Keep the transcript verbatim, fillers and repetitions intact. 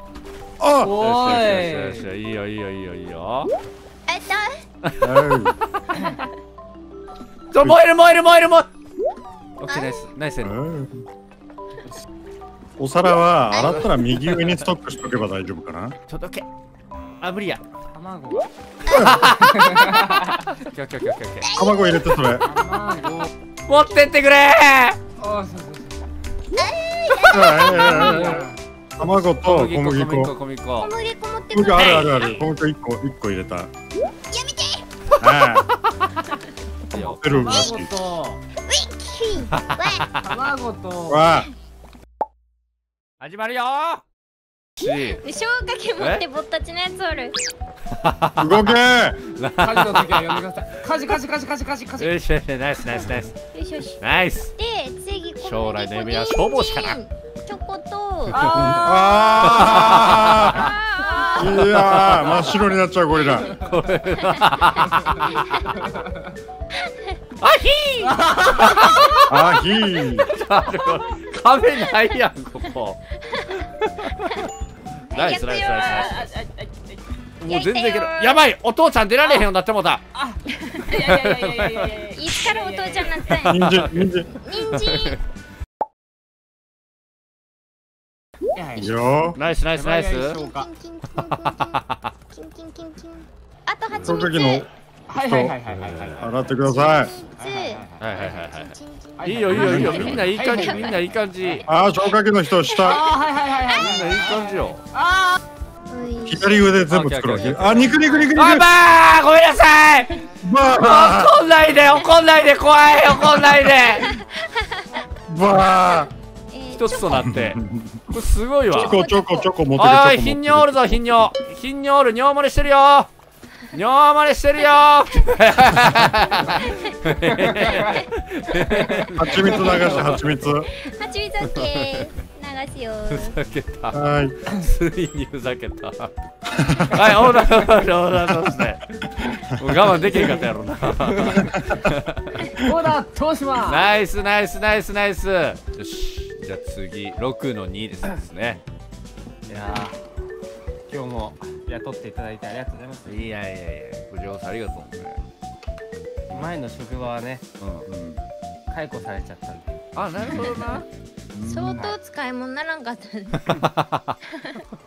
あっおよしーよしよしよし、いいよいいよいいよいいよ。 えっちょ、燃える燃える燃える燃える。オッケー、ナイスナイス。 お皿は洗ったら右上にストックしとけば大丈夫かな。 届け。あ、無理や。 卵が。 オッケーオッケーオッケーオッケー。 卵入れてそれ。 卵。 持ってってくれあ、そうそう卵と小麦粉。 小麦粉小麦粉。 小麦粉持って小麦くる。 あるあるある。小麦粉一個一個入れた。 やめて。 ああ。 いいよ。 出るらしい。 卵と。 ウィッキー。わ。 卵と。 わあ。 始まるよー。し。 消火器持ってぼったちのやつおる。 動け。 火事の時は呼んでください。火事火事火事火事火事火事。 よしよし、ナイスナイスナイス。 よしよし。 ナイス。 で次小麦粉将来の夢は消防士かな。 チョコと。 あああ。いやー、真っ白になっちゃうゴリラ。 あひー。 あひー。 壁ないやんここ。ナイスナイスナイスナイス。もう全然いける。やばい、お父ちゃん出られへんようになってもうた。 いやいやいやいやいやいや。 いつからお父ちゃんになったんや。 人参人参。 人参。 いいよ。 ナイスナイスナイス。 キンキンキンキンキンキンキンキンキン。あと蜂蜜。 その時のはいはいはいはいはい。 洗ってください。 はいはいはいはい。いいよいいよいいよ、みんないい感じ、みんないい感じ。 ああ、消火器の人下。 あ、はいはいはいはい。 みんないい感じよ。 あ左上で全部作ろう。あ、肉肉肉肉。 あばー、ごめんなさい。 ば怒んないで怒んないで、怖い、怒んないで。 ーばー。 一つとなって。これすごいわ。 チョコチョコチョコ持っておい、 る。 頻尿おるぞ、頻尿。頻尿おる、尿漏れしてるよ。尿漏れしてるよ。 蜂蜜流して蜂蜜。 蜂蜜オッケー。流すよ。 ふざけた。 はい。 ついにふざけた。はい、オーダーオーダーオーダーとして。もう我慢できへんかったやろな。 オーダー通します。 ナイスナイスナイスナイス。よし、じゃあ次ろくのにですね。 いやー、今日も雇っていただいてありがとうございます。 いやいやいや、藤尾さんありがとうね。 前の職場はね、 うんうん。 解雇されちゃったんで。 あ、なるほどな。 相当使い物ならんかったね。